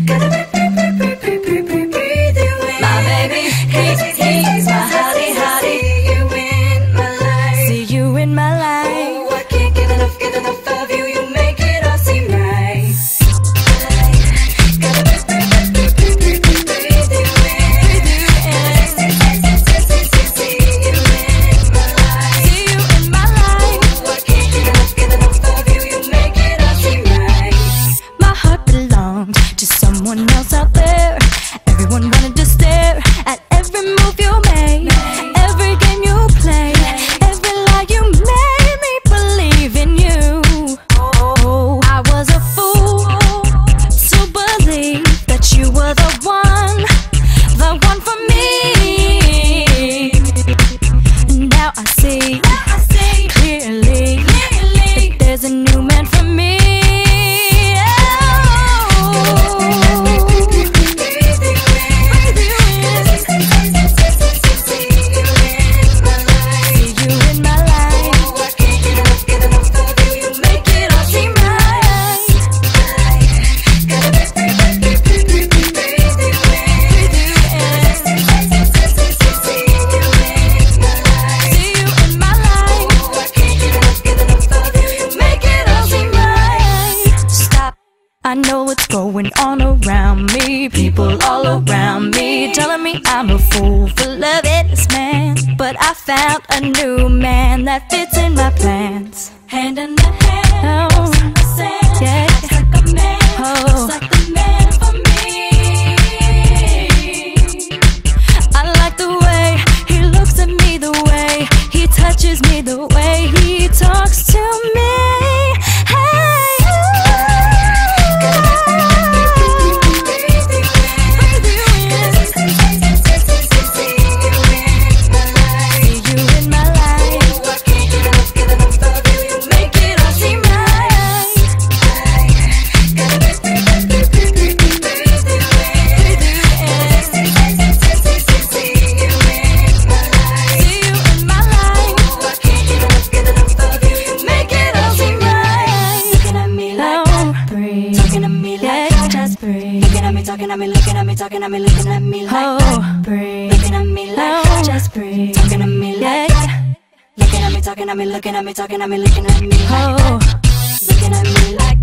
Gotta breathe you in. My baby, he's my hottie, hottie. See you in my life. See you in my life. Oh, I can't get enough of you. You make it all seem right. Gotta breathe you in. See you in my life. See you in my life. Oh, I can't get enough of you. You make it all seem right. My heart belonged to someone else out there. Everyone wanted to stare at every move you made, every game you played, every lie you made me believe in you. Oh, I was a fool to believe that you were the one for me. Now I see clearly that there's a new man for me. I know what's going on around me. People all around me telling me I'm a fool for loving this man. But I found a new man that fits in my plans. Hand in the hand, oh, yeah. Looks like a man, looks like the man for me. I like the way he looks at me, the way he touches me, the way he talks to me. Talking at me, looking at me like breathe. Looking at me like just breathe. Talking to me like looking at me, talking at me, looking at me, talking at me, looking at me like looking at me like